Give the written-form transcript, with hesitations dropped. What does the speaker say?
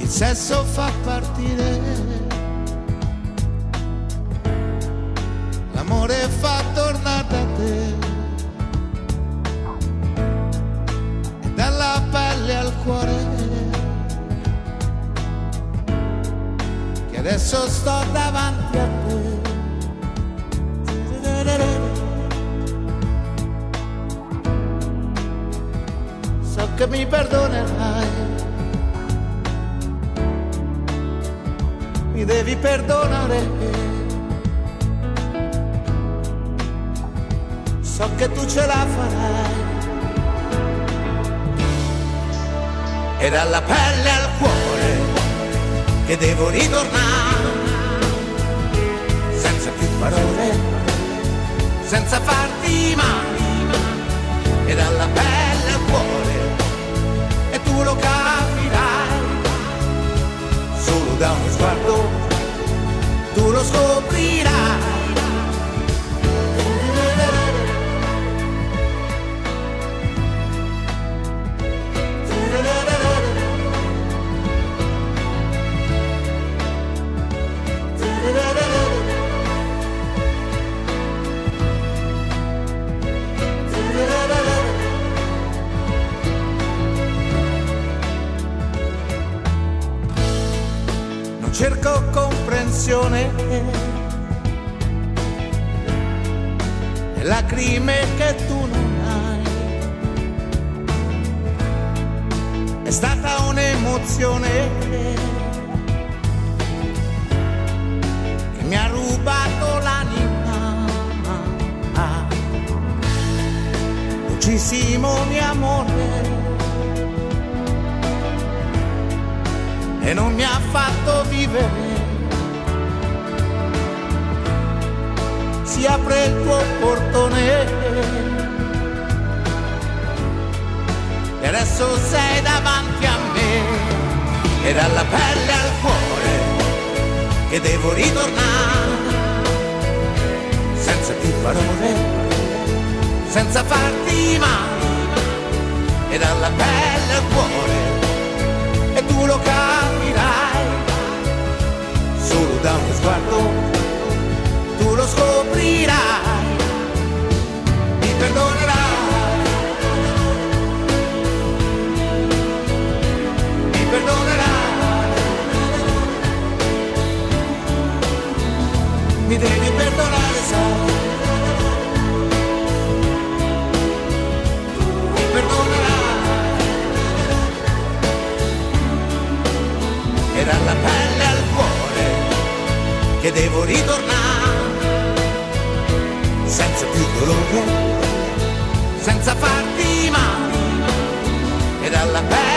il sesso fa partire, l'amore fa tornare da te, e dalla pelle al cuore, che adesso sto davanti a te. So che mi perdonerai, mi devi perdonare, so che tu ce la farai, e dalla pelle al cuore che devo ritornare, senza più parole, senza farti male, e dalla pelle al cuore, e tu lo capirai, solo da uno sguardo tu lo scoprirai. Cerco comprensione, le lacrime che tu non hai, è stata un'emozione che mi ha rubato l'anima, dolcissimo mio amore, e non mi ha fatto vivere. Si apre il tuo portone e adesso sei davanti a me, e dalla pelle al cuore che devo ritornare, senza più parole, senza farti male, e dalla pelle al cuore, e tu lo capirai, solo da uno sguardo tu lo scoprirai, mi perdonerai, mi perdonerai, mi devi perdonare, sai, mi perdonerai, e dalla pelle al cuore che devo ritornare, senza più dolore, senza farti male, e dalla pelle